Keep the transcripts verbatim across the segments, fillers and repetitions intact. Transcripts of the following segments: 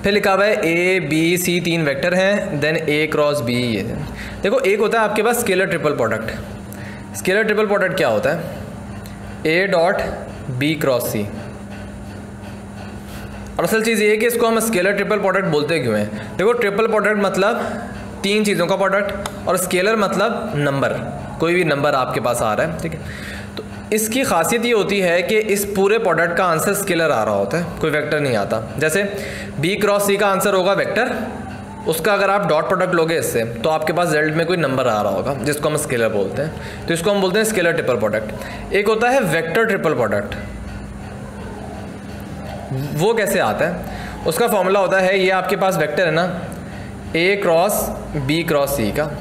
फिर लिखा हुआ है ए बी सी तीन वेक्टर हैं, देन ए क्रॉस बी। ये देखो एक होता है आपके पास scalar triple product. Scalar triple product क्या होता है? A dot B cross C. और असल चीज़ ये है कि इसको हम स्केलर ट्रिपल प्रोडक्ट बोलते क्यों हैं? देखो ट्रिपल प्रोडक्ट मतलब तीन चीज़ों का प्रोडक्ट, और स्केलर मतलब नंबर, कोई भी नंबर आपके पास आ रहा है, ठीक है। तो इसकी खासियत ये होती है कि इस पूरे प्रोडक्ट का आंसर स्केलर आ रहा होता है, कोई वेक्टर नहीं आता। जैसे बी क्रॉस सी का आंसर होगा वेक्टर, उसका अगर आप डॉट प्रोडक्ट लोगे इससे तो आपके पास रिजल्ट में कोई नंबर आ रहा होगा जिसको हम स्केलर बोलते हैं। तो इसको हम बोलते हैं स्केलर ट्रिपल प्रोडक्ट। एक होता है वेक्टर ट्रिपल प्रोडक्ट, वो कैसे आता है? उसका फॉर्मूला होता है, ये आपके पास वेक्टर है ना, A cross B cross C का,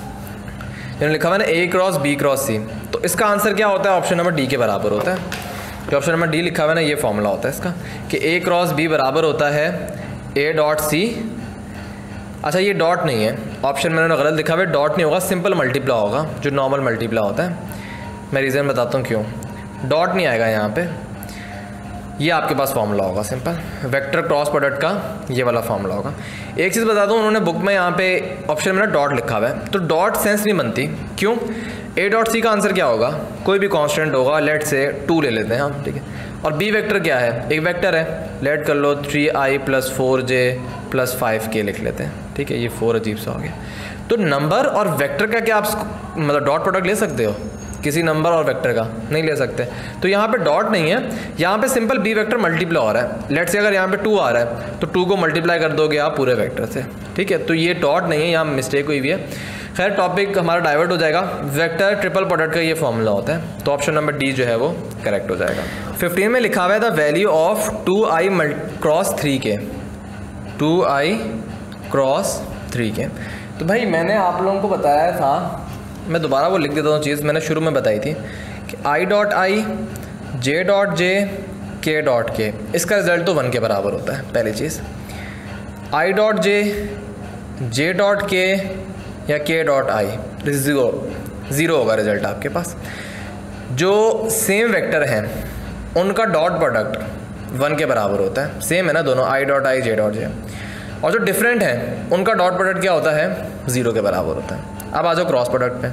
लिखा हुआ है ना A cross B cross C. तो इसका आंसर क्या होता है? ऑप्शन नंबर डी के बराबर होता है। जो ऑप्शन नंबर डी लिखा हुआ है ना, ये फॉर्मूला होता है इसका कि ए क्रॉस बी बराबर होता है ए डॉट सी। अच्छा ये डॉट नहीं है, ऑप्शन मैंने गलत लिखा हुआ है, डॉट नहीं होगा, सिंपल मल्टीप्ला होगा, जो नॉर्मल मल्टीप्ला होता है। मैं रीज़न बताता हूँ क्यों। डॉट नहीं आएगा यहाँ पे, ये आपके पास फॉर्मूला होगा सिंपल, वेक्टर क्रॉस प्रोडक्ट का ये वाला फॉर्मूला होगा। एक चीज़ बता दूँ, उन्होंने बुक में यहाँ पे ऑप्शन में ना डॉट लिखा हुआ है, तो डॉट सेंस नहीं बनती। क्यों? ए डॉट सी का आंसर क्या होगा? कोई भी कांस्टेंट होगा, लेट से टू ले लेते हैं हम, ठीक है। और बी वेक्टर क्या है? एक वेक्टर है, लेट कर लो three I plus four J plus five K लिख लेते हैं, ठीक है। ये फोर अजीब सा हो गया। तो नंबर और वेक्टर का क्या आप मतलब डॉट प्रोडक्ट ले सकते हो? किसी नंबर और वेक्टर का नहीं ले सकते। तो यहाँ पे डॉट नहीं है, यहाँ पे सिंपल बी वेक्टर मल्टीप्लाई हो रहा है। लेट से अगर यहाँ पे टू आ रहा है तो टू को मल्टीप्लाई कर दोगे आप पूरे वेक्टर से, ठीक है। तो ये डॉट नहीं है, यहाँ मिस्टेक हुई हुई है। खैर टॉपिक हमारा डाइवर्ट हो जाएगा। वेक्टर ट्रिपल प्रोडक्ट का ये फॉर्मूला होता है, तो ऑप्शन नंबर डी जो है वो करेक्ट हो जाएगा। फिफ्टीन में लिखा हुआ है the value of two I cross three K, two I cross three K. तो भाई मैंने आप लोगों को बताया था, मैं दोबारा वो लिख देता हूँ चीज़, मैंने शुरू में बताई थी कि I dot I, J dot J, के डॉट के, इसका रिजल्ट तो वन के बराबर होता है। पहली चीज़, I dot J, J dot K या K dot I, zero zero होगा रिजल्ट आपके पास। जो सेम वेक्टर हैं उनका डॉट प्रोडक्ट वन के बराबर होता है, सेम है ना दोनों, I dot I, J dot J. और जो डिफरेंट हैं उनका डॉट प्रोडक्ट क्या होता है? ज़ीरो के बराबर होता है। अब आ जाओ क्रॉस प्रोडक्ट पे।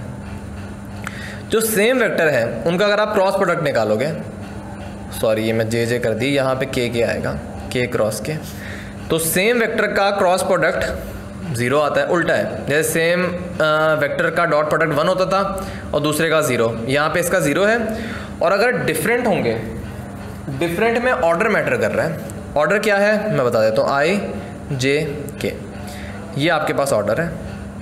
जो सेम वेक्टर है उनका अगर आप क्रॉस प्रोडक्ट निकालोगे, सॉरी ये मैं जे जे कर दी, यहाँ पे के के आएगा, के क्रॉस के, तो सेम वेक्टर का क्रॉस प्रोडक्ट ज़ीरो आता है। उल्टा है, जैसे सेम वेक्टर का डॉट प्रोडक्ट वन होता था और दूसरे का ज़ीरो, यहाँ पे इसका ज़ीरो है। और अगर डिफरेंट होंगे, डिफरेंट में ऑर्डर मैटर कर रहा है। ऑर्डर क्या है मैं बता देता हूँ, आई जे के, ये आपके पास ऑर्डर है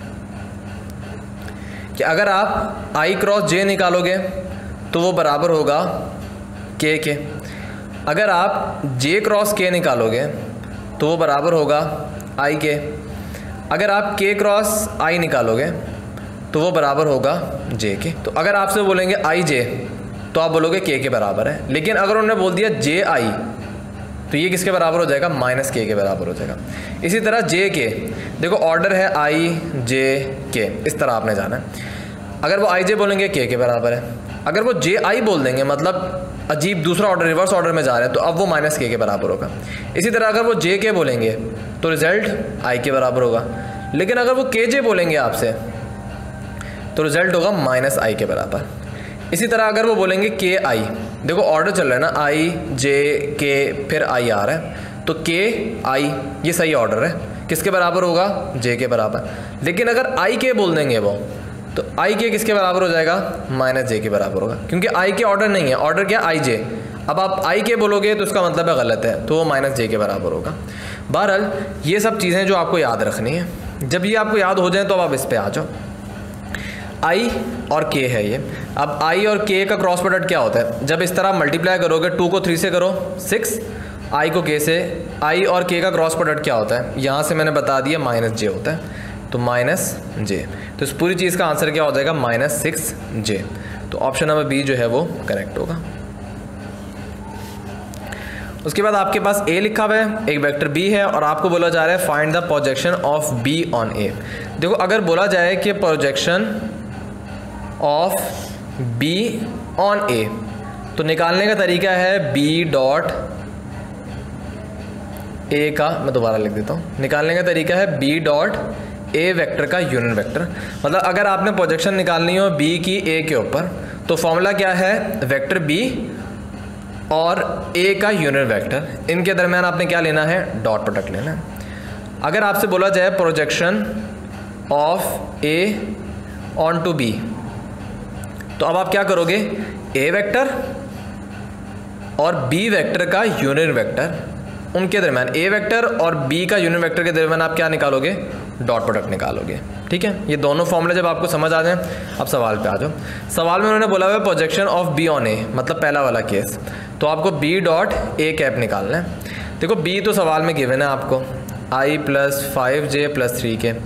कि अगर आप आई क्रॉस जे निकालोगे तो वो बराबर होगा के के, अगर आप जे क्रॉस के निकालोगे तो वो बराबर होगा आई के, अगर आप के क्रॉस आई निकालोगे तो वो बराबर होगा जे के। तो अगर आपसे बोलेंगे आई जे तो आप बोलोगे के के बराबर है, लेकिन अगर उन्होंने बोल दिया जे आई तो ये किसके बराबर हो जाएगा? माइनस के के बराबर हो जाएगा। इसी तरह जे के, देखो ऑर्डर है आई जे के, इस तरह आपने जाना है। अगर वो आई जे बोलेंगे के के बराबर है, अगर वो जे आई बोल देंगे मतलब अजीब दूसरा ऑर्डर, रिवर्स ऑर्डर में जा रहे हैं, तो अब वो माइनस के के बराबर होगा। इसी तरह अगर वो जे के बोलेंगे तो रिजल्ट आई के बराबर होगा, लेकिन अगर वो के जे बोलेंगे आपसे तो रिजल्ट होगा माइनस आई के बराबर। इसी तरह अगर वो बोलेंगे के आई, देखो ऑर्डर चल रहा है ना, आई जे के फिर आई आ रहा है, तो के आई ये सही ऑर्डर है, किसके बराबर होगा? जे के बराबर। लेकिन अगर आई के बोल देंगे वो, तो आई के किसके बराबर हो जाएगा? माइनस जे के बराबर होगा, क्योंकि आई के ऑर्डर नहीं है, ऑर्डर क्या? आई जे। अब आप आई के बोलोगे तो इसका मतलब है गलत है, तो वो माइनस जे के बराबर होगा। बहरहाल ये सब चीज़ें जो आपको याद रखनी है, जब ये आपको याद हो जाए तो अब आप इस पर आ जाओ। आई और के है ये। अब आई और के का क्रॉस प्रोडक्ट क्या होता है? जब इस तरह मल्टीप्लाई करोगे, टू को थ्री से करो सिक्स, आई को के से, आई और के का क्रॉस प्रोडक्ट क्या होता है? यहाँ से मैंने बता दिया माइनस जे होता है, तो माइनस जे। तो इस पूरी चीज़ का आंसर क्या हो जाएगा? Minus six J. तो ऑप्शन नंबर बी जो है वो करेक्ट होगा। उसके बाद आपके पास ए लिखा हुआ है, एक वेक्टर बी है और आपको बोला जा रहा है find the projection of B on A. देखो अगर बोला जाए कि projection of B on A, तो निकालने का तरीका है बी डॉट ए का, मैं दोबारा लिख देता हूँ, निकालने का तरीका है बी डॉट ए वेक्टर का यूनिट वेक्टर। मतलब अगर आपने प्रोजेक्शन निकालनी हो बी की ए के ऊपर तो फॉर्मूला क्या है, वेक्टर बी और ए का यूनिट वेक्टर, इनके दरमियान आपने क्या लेना है, डॉट प्रोडक्ट लेना है। अगर आपसे बोला जाए projection of A on to B, तो अब आप क्या करोगे, ए वेक्टर और बी वेक्टर का यूनिट वेक्टर, उनके दरमियान ए वेक्टर और बी का यूनिट वेक्टर के दरमियान आप क्या निकालोगे, डॉट प्रोडक्ट निकालोगे। ठीक है, ये दोनों फॉर्मूले जब आपको समझ आ जाए, अब सवाल पे आ जाओ। सवाल में उन्होंने बोला हुआ है projection of B on A, मतलब पहला वाला केस, तो आपको बी डॉट ए कैप निकालना है। देखो बी तो सवाल में गिवन है आपको, I plus five J plus three K.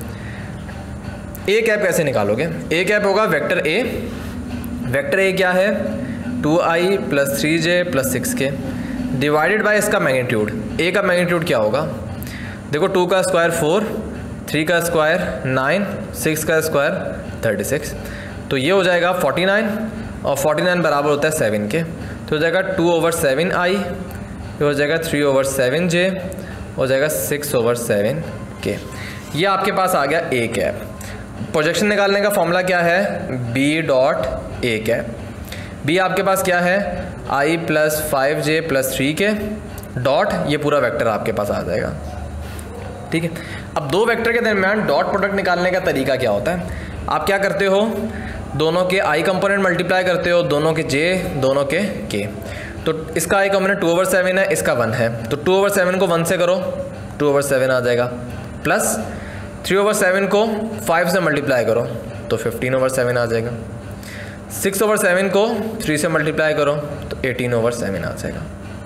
A cap कैसे निकालोगे, ए कैप होगा वेक्टर ए, वेक्टर ए क्या है, two I plus three J plus six K divided by इसका मैग्नीट्यूड। ए का मैग्नीट्यूड क्या होगा, देखो टू का स्क्वायर फोर, थ्री का स्क्वायर नाइन, सिक्स का स्क्वायर थर्टी सिक्स, तो ये हो जाएगा फोर्टी नाइन, और फोर्टी नाइन बराबर होता है सेवन के, तो हो जाएगा टू ओवर सेवन आई, ये हो जाएगा थ्री ओवर सेवन जे, हो जाएगा सिक्स ओवर सेवन के। ये आपके पास आ गया ए कैप। प्रोजेक्शन निकालने का फॉर्मूला क्या है, B dot A cap. B आपके पास क्या है, I plus five J plus three K dot, ये पूरा वेक्टर आपके पास आ जाएगा। ठीक है, अब दो वेक्टर के दरमियान डॉट प्रोडक्ट निकालने का तरीका क्या होता है, आप क्या करते हो, दोनों के आई कंपोनेंट मल्टीप्लाई करते हो, दोनों के जे, दोनों के के। तो इसका I component two over seven है, इसका वन है, तो टू ओवर सेवन को वन से करो, टू ओवर सेवन आ जाएगा, प्लस थ्री ओवर सेवन को फाइव से मल्टीप्लाई करो तो फिफ्टीन ओवर सेवन आ जाएगा, सिक्स ओवर सेवन को थ्री से मल्टीप्लाई करो तो एटीन ओवर सेवन आ जाएगा।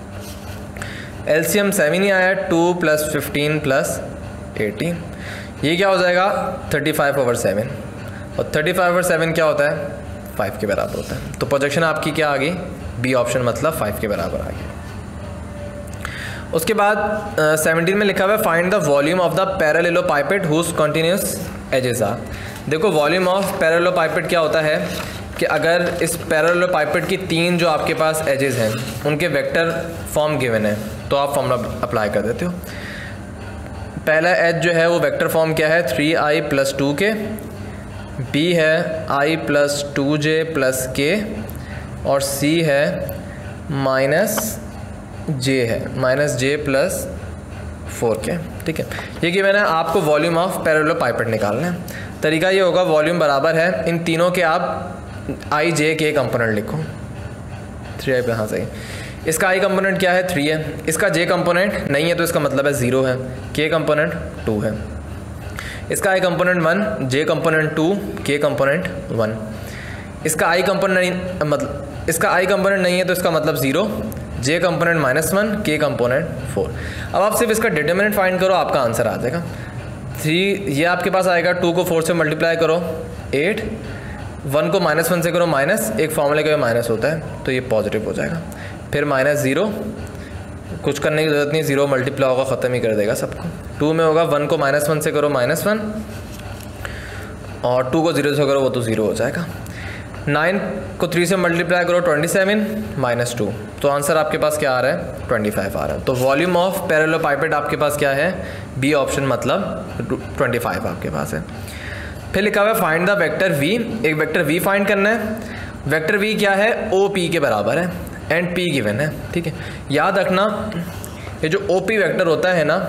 एलसीएम सेवन ही आया, two plus fifteen plus eighteen, ये क्या हो जाएगा, थर्टी फाइव ओवर सेवन, और थर्टी फाइव ओवर सेवन क्या होता है, फाइव के बराबर होता है। तो प्रोजेक्शन आपकी क्या आ गई, बी ऑप्शन, मतलब फाइव के बराबर आ गई। उसके बाद सेवनटीन uh, में लिखा हुआ है find the volume of the parallelepiped whose continuous edges are. देखो वॉल्यूम ऑफ पैरेललोपाइपेट क्या होता है कि अगर इस पैरेललोपाइपेट की तीन जो आपके पास एजेस हैं उनके वेक्टर फॉर्म गिवन है तो आप फॉर्मूला अप्लाई कर देते हो। पहला एज जो है वो वेक्टर फॉर्म क्या है, three I plus two K, B है I plus two J plus K, और सी है माइनस जे है, माइनस जे प्लस फोर के। ठीक है, ये कि मैंने आपको वॉल्यूम ऑफ पैरेललोपाइपेट निकालना है। तरीका ये होगा, वॉल्यूम बराबर है इन तीनों के, आप आई जे के कंपोनेंट लिखो, थ्री आई पे, हाँ सही। इसका आई कंपोनेंट क्या है, थ्री है, इसका जे कंपोनेंट नहीं है तो इसका मतलब है ज़ीरो है, के कंपोनेंट टू है, इसका I component one, J component two, K component one, इसका आई कंपोनेंट नहीं, मतलब इसका आई कंपोनेंट नहीं है तो इसका मतलब zero, J component minus one, K component four. अब आप सिर्फ इसका डिटर्मिनेंट फाइंड करो, आपका आंसर आ जाएगा। थ्री ये आपके पास आएगा, टू को फोर से मल्टीप्लाई करो एट, वन को माइनस वन से करो माइनस, एक फॉर्मूले का माइनस होता है तो ये पॉजिटिव हो जाएगा, फिर माइनस ज़ीरो, कुछ करने की ज़रूरत नहीं, ज़ीरो मल्टीप्लाई होगा ख़त्म ही कर देगा सबको। टू में होगा, वन को माइनस वन से करो माइनस वन, और टू को ज़ीरो से करो वो तो ज़ीरो हो जाएगा। नाइन को थ्री से मल्टीप्लाई करो ट्वेंटी सेवन माइनस टू, तो आंसर आपके पास क्या आ रहा है, ट्वेंटी फाइव आ रहा है। तो वॉल्यूम ऑफ पैरेललोपाइपेट आपके पास क्या है, बी ऑप्शन, मतलब ट्वेंटी फाइव आपके पास है। फिर लिखा हुआ है फाइंड द वेक्टर वी, एक वेक्टर वी फाइंड करना है। वेक्टर वी क्या है, ओ पी के बराबर है एंड पी गिवन है। ठीक है, याद रखना ये जो ओ पी वेक्टर होता है ना,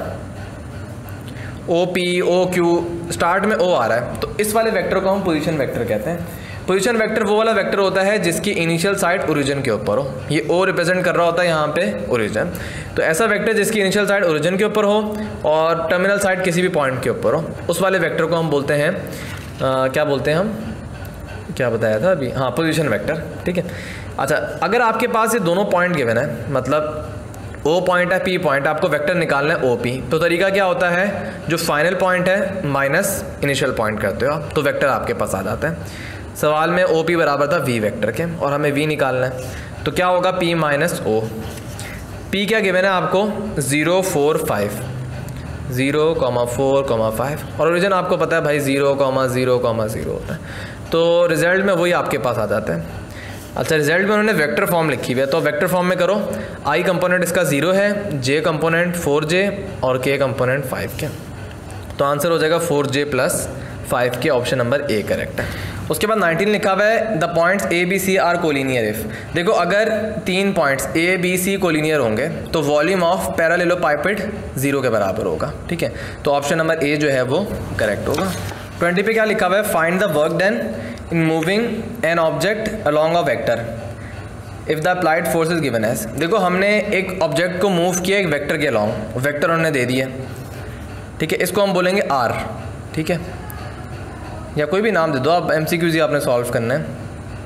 O P O Q, start में ओ आ रहा है तो इस वाले वेक्टर को हम पोजीशन वेक्टर कहते हैं। पोजीशन वेक्टर वो वाला वेक्टर होता है जिसकी इनिशियल साइड ओरिजिन के ऊपर हो, ये ओ रिप्रेजेंट कर रहा होता है यहाँ पे ओरिजिन, तो ऐसा वेक्टर जिसकी इनिशियल साइड ओरिजिन के ऊपर हो और टर्मिनल साइड किसी भी पॉइंट के ऊपर हो, उस वाले वेक्टर को हम बोलते हैं आ, क्या बोलते हैं हम, क्या बताया था अभी, हाँ पोजीशन वेक्टर। ठीक है, अच्छा अगर आपके पास ये दोनों पॉइंट गिवन है, मतलब ओ पॉइंट है, पी पॉइंट, आपको वेक्टर निकालना है ओ पी, तो तरीका क्या होता है, जो फाइनल पॉइंट है माइनस इनिशियल पॉइंट करते हो आप, तो वेक्टर आपके पास आ जाता है। सवाल में ओ पी बराबर था वी वेक्टर के और हमें वी निकालना है, तो क्या होगा, पी माइनस ओ। पी क्या गिवन है आपको, zero four five, zero comma four comma five, और ओरिजिन आपको पता है भाई zero comma zero comma zero होता है, तो रिजल्ट में वही आपके पास आ जाता है। अच्छा, रिजल्ट में उन्होंने वेक्टर फॉर्म लिखी हुई है, तो वेक्टर फॉर्म में करो। आई कंपोनेंट इसका ज़ीरो है, जे कंपोनेंट फोर जे और के कंपोनेंट फाइव के, तो आंसर हो जाएगा four J plus five K, option number A correct है। उसके बाद नाइनटीन लिखा हुआ है the points A B C are collinear if. देखो अगर तीन points A B C collinear होंगे तो वॉल्यूम ऑफ पैरेललोपाइपेड जीरो के बराबर होगा, ठीक है, तो ऑप्शन नंबर ए जो है वो करेक्ट होगा। ट्वेंटी पे क्या लिखा हुआ है, find the work done in moving an object along a vector if the applied force is given as. देखो हमने एक ऑब्जेक्ट को मूव किया एक वेक्टर के अलॉन्ग, वेक्टर उन्होंने दे दिया, ठीक है, इसको हम बोलेंगे आर, ठीक है, या कोई भी नाम दे दो आप, एमसीक्यूज ही आपने सॉल्व करना है,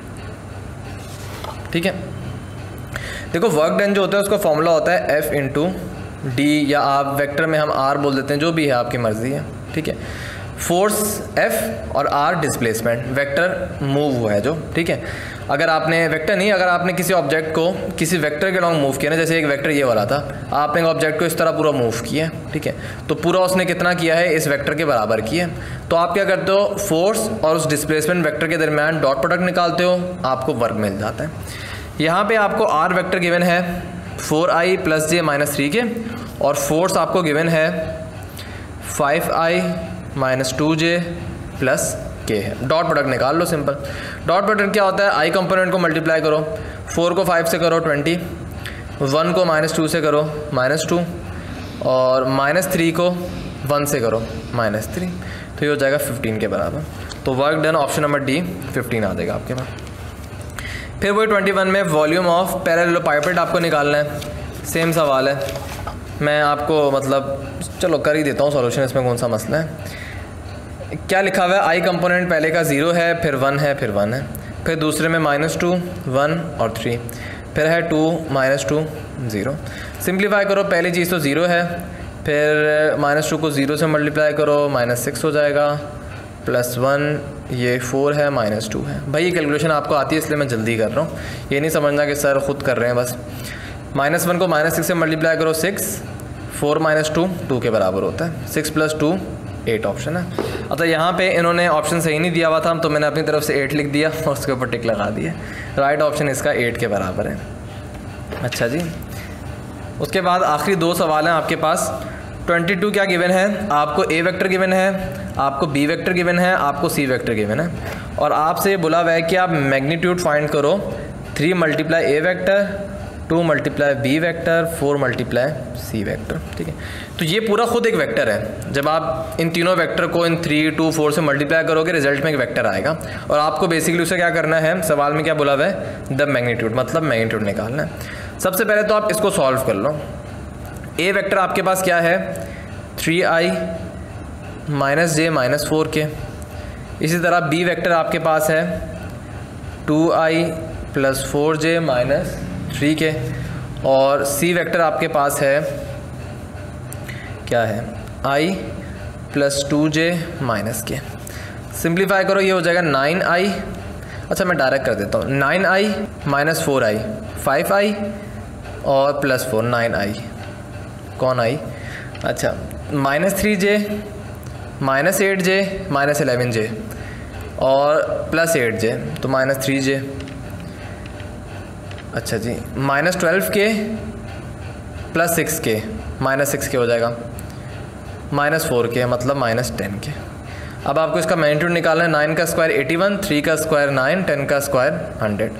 ठीक है। देखो वर्क डन जो होता है उसका फॉर्मूला होता है एफ इंटू डी, या आप वेक्टर में हम आर बोल देते हैं, जो भी है आपकी मर्जी है, ठीक है। फोर्स एफ और आर डिस्प्लेसमेंट, वेक्टर मूव हुआ है जो, ठीक है। अगर आपने वेक्टर नहीं, अगर आपने किसी ऑब्जेक्ट को किसी वेक्टर के लॉन्ग मूव किया ना, जैसे एक वेक्टर ये वाला था, आपने ऑब्जेक्ट को इस तरह पूरा मूव किया, ठीक है, तो पूरा उसने कितना किया है, इस वेक्टर के बराबर किया। तो आप क्या करते हो, फोर्स और उस डिस्प्लेसमेंट वेक्टर के दरमियान डॉट प्रोडक्ट निकालते हो, आपको वर्क मिल जाता है। यहाँ पे आपको आर वेक्टर गिवन है four I plus J minus three K, और फोर्स आपको गिवन है five I minus two J plus K है। डॉट प्रोडक्ट निकाल लो, सिंपल। डॉट प्रोडक्ट क्या होता है, आई कंपोनेंट को मल्टीप्लाई करो, फोर को फाइव से करो ट्वेंटी, वन को माइनस टू से करो माइनस टू, और माइनस थ्री को वन से करो माइनस थ्री, तो ये हो जाएगा फिफ्टीन के बराबर। तो work done option number D fifteen आ जाएगा आपके पास। फिर वही ट्वेंटी वन में वॉल्यूम ऑफ पैरेललोपाइपेड आपको निकालना है, सेम सवाल है, मैं आपको मतलब चलो कर ही देता हूँ सॉल्यूशन, इसमें कौन सा मसला है। क्या लिखा हुआ है, आई कंपोनेंट पहले का ज़ीरो है, फिर वन है, फिर वन है, फिर दूसरे में माइनस टू वन और थ्री, फिर है two minus two zero. Simplify करो, पहली चीज़ तो ज़ीरो है, फिर माइनस टू को ज़ीरो से मल्टीप्लाई करो, माइनस सिक्स हो जाएगा, प्लस वन, ये फोर है, माइनस टू है। भाई ये कैलकुलेशन आपको आती है इसलिए मैं जल्दी कर रहा हूँ, ये नहीं समझना कि सर ख़ुद कर रहे हैं बस। माइनस वन को माइनस सिक्स से मल्टीप्लाई करो, six, four minus two two के बराबर होता है, six plus two eight option है। अच्छा यहाँ पे इन्होंने ऑप्शन सही नहीं दिया हुआ था, तो मैंने अपनी तरफ से एट लिख दिया और उसके ऊपर टिक लगा दिया, राइट ऑप्शन इसका एट के बराबर है। अच्छा जी, उसके बाद आखिरी दो सवाल हैं आपके पास। ट्वेंटी टू क्या गिवन है, आपको ए वेक्टर गिवन है, आपको बी वेक्टर गिवन है, आपको सी वेक्टर गिवन है, और आपसे बोला हुआ है कि आप मैग्नीट्यूड फाइंड करो, three multiply A vector, two multiply B vector, four multiply C vector, ठीक है। तो ये पूरा खुद एक वेक्टर है, जब आप इन तीनों वेक्टर को इन थ्री टू फोर से मल्टीप्लाई करोगे रिजल्ट में एक वेक्टर आएगा, और आपको बेसिकली उसे क्या करना है, सवाल में क्या बोला हुआ है, द मैग्नीट्यूड, मतलब मैग्नीट्यूड निकालना है। सबसे पहले तो आप इसको सॉल्व कर लो। ए वेक्टर आपके पास क्या है, three I minus J minus four K, इसी तरह बी वेक्टर आपके पास है two I plus four J minus three K, और सी वेक्टर आपके पास है क्या है, I plus two J minus K. Simplify करो, ये हो जाएगा नाइन आई, अच्छा मैं डायरेक्ट कर देता हूँ, nine I minus four I, five I और प्लस फोर, नाइन आई, कौन आई, अच्छा minus three J minus eight J minus eleven J और प्लस एट जे, तो माइनस थ्री जे। अच्छा जी, minus twelve K plus six K, minus six K हो जाएगा, minus four के मतलब माइनस टेन के। अब आपको इसका मैग्नीट्यूड निकालना है, नाइन का स्क्वायर एटी वन, थ्री का स्क्वायर नाइन, टेन का square hundred.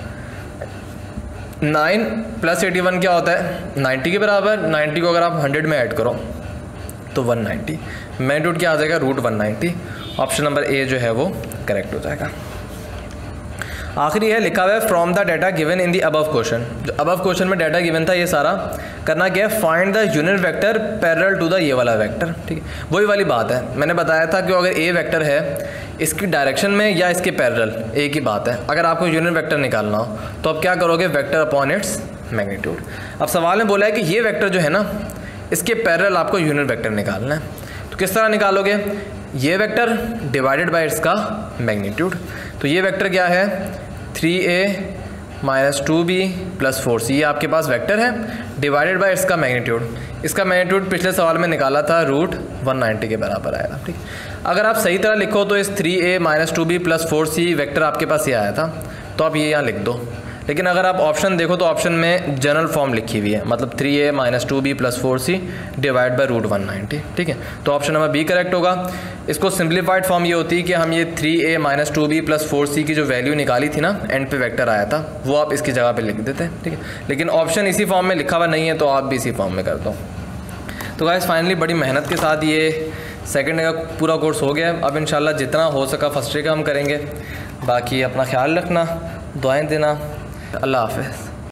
Nine plus eighty one क्या होता है, नाइन्टी के बराबर, नाइन्टी को अगर आप हंड्रेड में ऐड करो तो वन नाइन्टी, मैग्नीट्यूड क्या आ जाएगा, root one ninety. Option number A जो है वो करेक्ट हो जाएगा। आखिरी है, लिखा हुआ है from the data given in the above question. जो अबव क्वेश्चन में डाटा गिवन था, ये सारा करना क्या है, find the unit vector parallel to the ये वाला वेक्टर, ठीक है। वही वाली बात है, मैंने बताया था कि अगर ए वेक्टर है इसकी डायरेक्शन में या इसके पैरेलल, एक ही बात है। अगर आपको यूनिट वेक्टर निकालना हो तो आप क्या करोगे, वेक्टर अपॉन इट्स मैग्नीट्यूड। अब सवाल में बोला है कि ये वेक्टर जो है ना, इसके पैरेलल आपको यूनिट वेक्टर निकालना है, तो किस तरह निकालोगे, ये वेक्टर डिवाइडेड बाय इसका मैग्नीट्यूड। तो ये वेक्टर क्या है, three A minus two B plus four C, ये आपके पास वेक्टर है, डिवाइडेड बाय इसका मैग्नीट्यूड। इसका मैग्नीट्यूड पिछले सवाल में निकाला था, रूट वन नाइन्टी के बराबर आएगा, ठीक। अगर आप सही तरह लिखो तो इस three A minus two B plus four C vector आपके पास ये आया था, तो आप ये यहाँ लिख दो। लेकिन अगर आप ऑप्शन देखो तो ऑप्शन में जनरल फॉर्म लिखी हुई है, मतलब three A minus two B plus four C divide by root one ninety. ठीक है, तो ऑप्शन नंबर बी करेक्ट होगा। इसको सिंप्लीफाइड फॉर्म ये होती है कि हम ये three A minus two B plus four C की जो वैल्यू निकाली थी ना, एंड पे वेक्टर आया था, वो आप इसकी जगह पे लिख देते हैं। ठीक है, लेकिन ऑप्शन इसी फॉर्म में लिखा हुआ नहीं है तो आप भी इसी फॉर्म में कर दो। तो गाइस फाइनली बड़ी मेहनत के साथ ये सेकंड का पूरा कोर्स हो गया। अब इंशाल्लाह जितना हो सका फर्स्ट डे का हम करेंगे। बाकी अपना ख्याल रखना, दुआएं देना। अल्लाह हाफ़िज़।